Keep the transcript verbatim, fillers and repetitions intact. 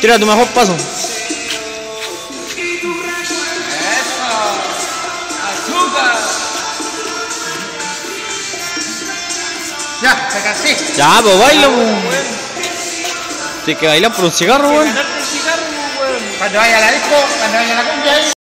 Tira tu mejor paso. Eso. Azúcar. Ya, se cansé. Ya, pues baila, pues. Tienes que bailar por un cigarro, weón. Cuando vaya a la disco, cuando vaya a la cumbia ahí.